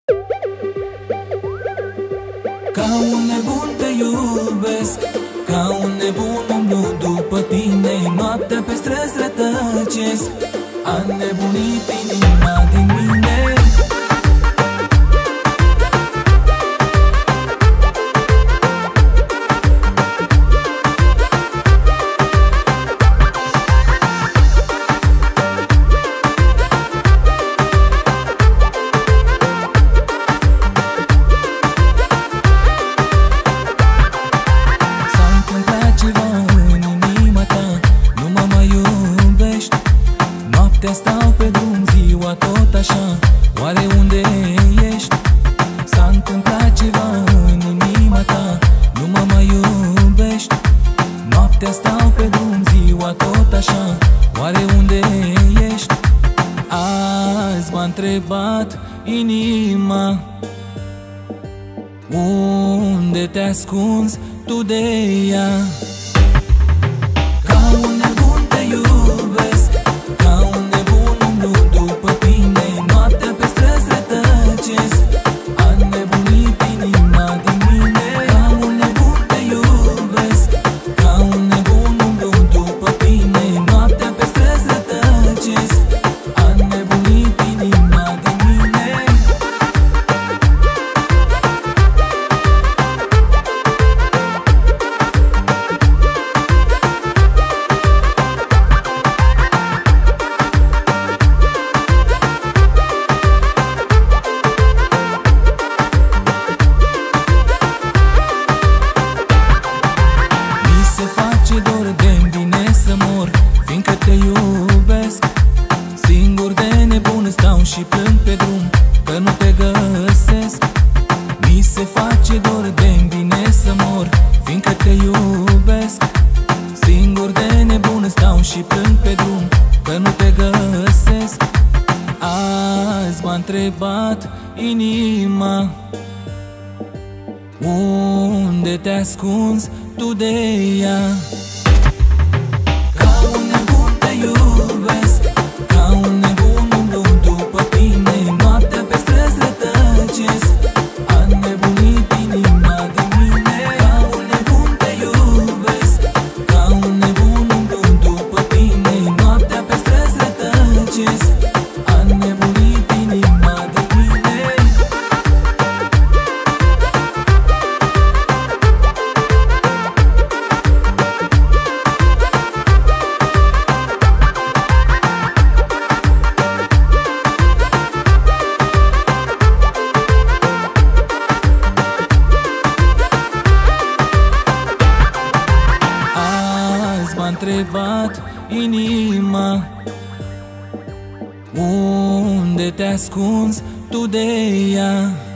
Ca un nebun te iubesc, ca un nebun umblu după tine. Noaptea pe străzi rătăcesc, a nebunit inima din mine. Stau pe drum ziua tot așa, oare unde ești? S-a întâmplat ceva în inima ta, nu mă mai iubești? Noaptea stau pe drum ziua tot așa, oare unde ești? Azi m-a întrebat inima, unde te ascunzi tu de ea? Ca un nebun te iubesc, ca un nebun umblu după tine. Noaptea pe străzi rătăcesc, a nebunit inima din mine. Ca un nebun te iubesc, ca un nebun umblu după tine. Noaptea pe străzi rătăcesc, a nebunit inima din mine. Fiindcă te iubesc, singur de nebun stau și plâng pe drum că nu te găsesc. Mi se face dor de-mi vine să mor, fiindcă te iubesc, singur de nebun stau și plâng pe drum că nu te găsesc. Azi m-a întrebat inima, unde te ascunzi tu de ea? M-a întrebat inima, unde te ascunzi tu de ea?